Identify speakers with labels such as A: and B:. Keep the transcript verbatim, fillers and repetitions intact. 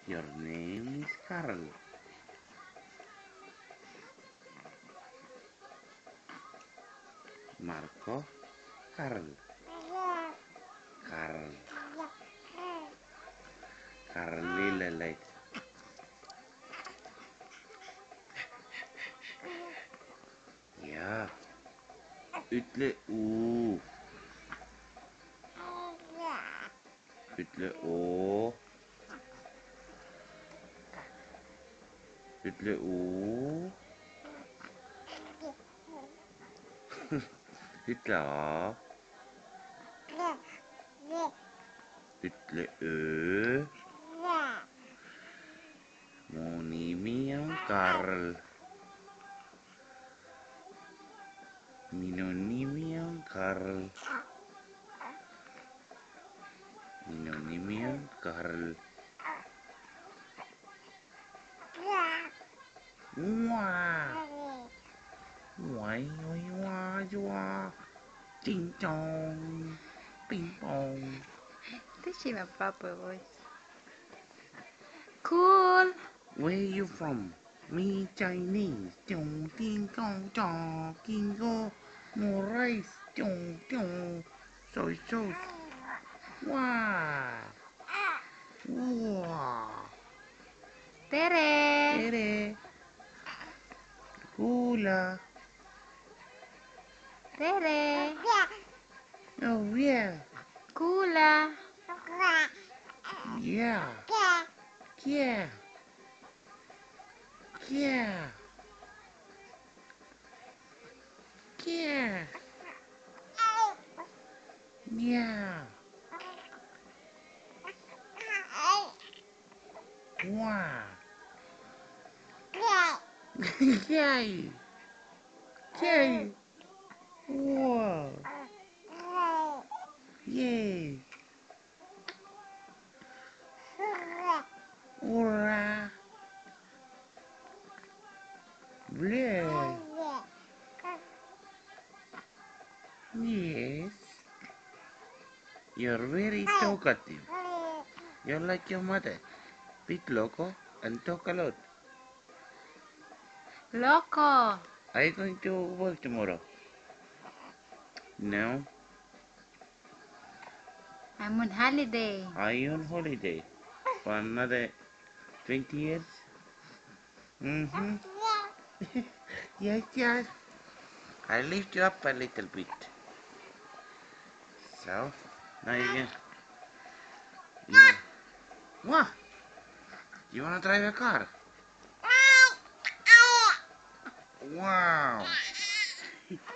A: Your name is Carl. Marco, Carl. Carl. Carl Lilleleit. Ja. Ytle U. Ytle Å. Ytle O. Ytle A. Ytle Ö. Mun nimi on Karl. Minun nimi on Karl. Minun nimi on Karl. Wow. Why, why, why, why. Ding dong. Ping pong.
B: This is my proper voice. Cool.
A: Where you from? Me Chinese. Chong ding dong dong. King go. More rice. Chong chong. Soy sauce. Wow. Wow.
B: Tere.
A: Tere. Hula.
B: Tere.
A: Oh yeah.
B: Kula.
A: Yeah. Yeah. Yeah. Yeah. Yeah. Wow. Yay. Yay. Wow. Yay. Hurrah. Bleh. Yes. You're very talkative. You're like your mother. Bit loco and talk a lot.
B: Loco.
A: Are you going to work tomorrow? No.
B: I'm on holiday.
A: Are you on holiday for another twenty years? Mm-hmm. Yes, yes. I lift you up a little bit. So, now you can... You, what? You wanna drive a car? Wow.